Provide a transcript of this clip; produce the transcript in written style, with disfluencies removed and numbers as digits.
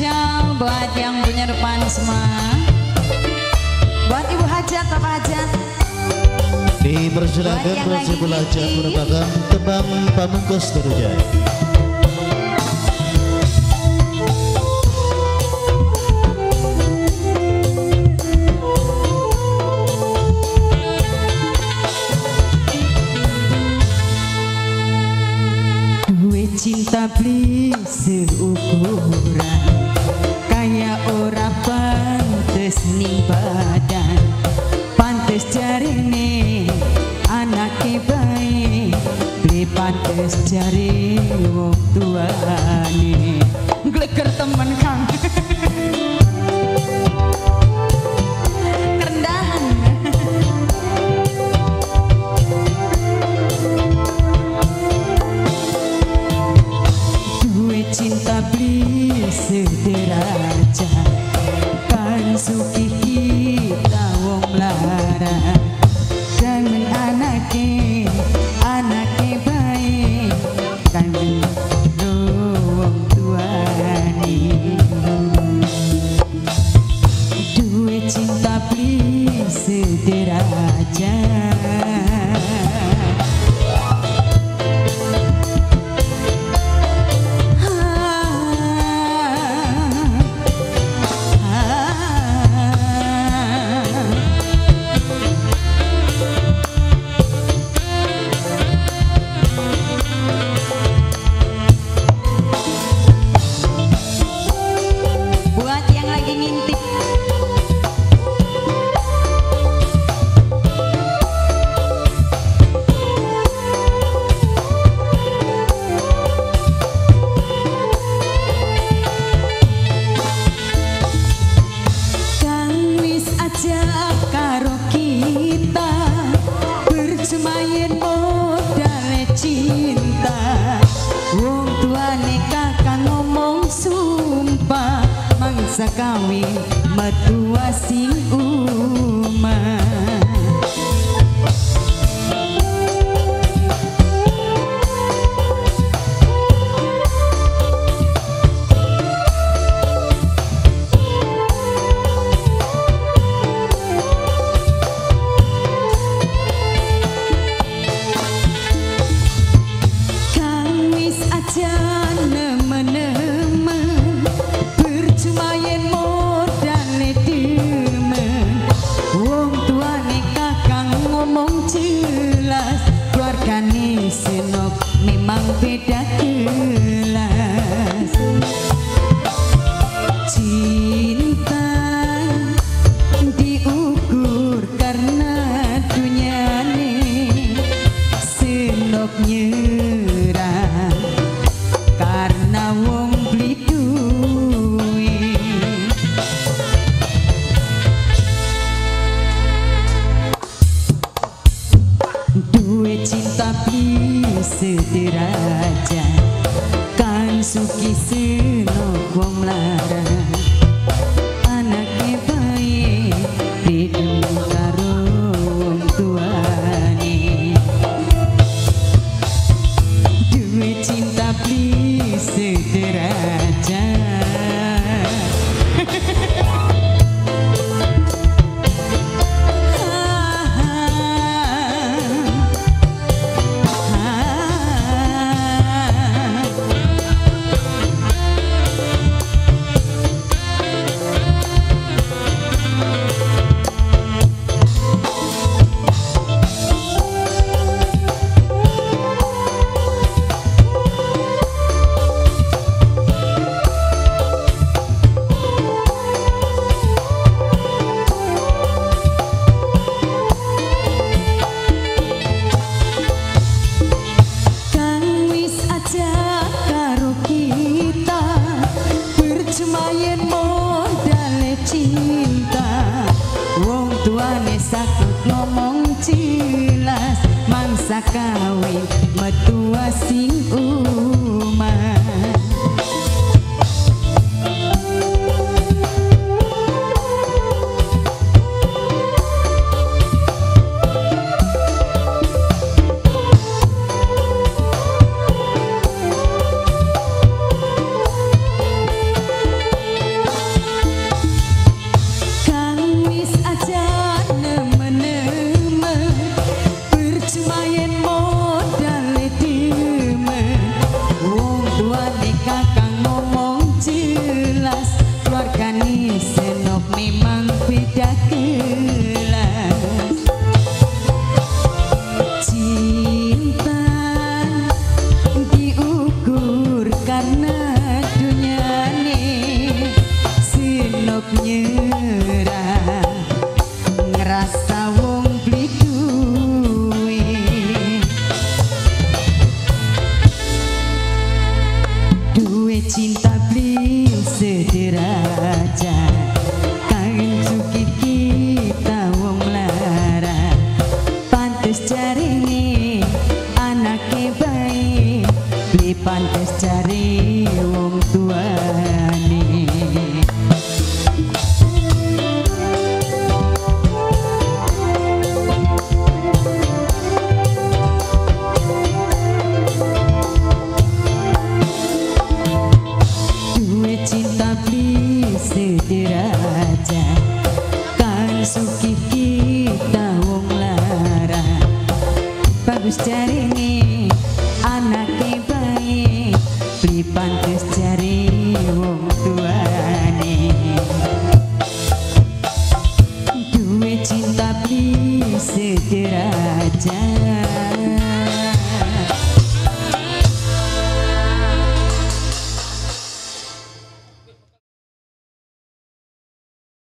spesial buat yang punya depan semua. Buat Ibu Hajat, Bapak Hajat. Dipersilakan Rasul Hajat merupakan tembang pamungkas Terujaya. Cinta beli seukuran kaya ora pantes ning badan, pantes jarine anake bae, beli pantes jari wong tuane. Gleger temen Kang. Kerendahan. Cinta beli sederajat kan suki kita wong lara, dan anake baik kan wong tuane. Duit cinta beli sederajat. Kawin metua sing umah. Kang wis aja nemen-nemen percuma yen modale demen, wong tuane kakang ngomong jelas, keluargane senop memang beda kelas. Cinta diukur karena dunyane, senop nyerah karena wong beli duit. Duit cinta beli sederajat kan suki senok wong lara, anake bae beda karo wong tuane. Duit cinta beli sederajat. Kawin metua sing umah. pantes jarine anake bae beli pantes jari wong tuane. Duwe cinta beli sederaja kan sugih kita wong lara bagus jarine anake bae beli pantes jari wong tuane. Duwe cinta beli sederaja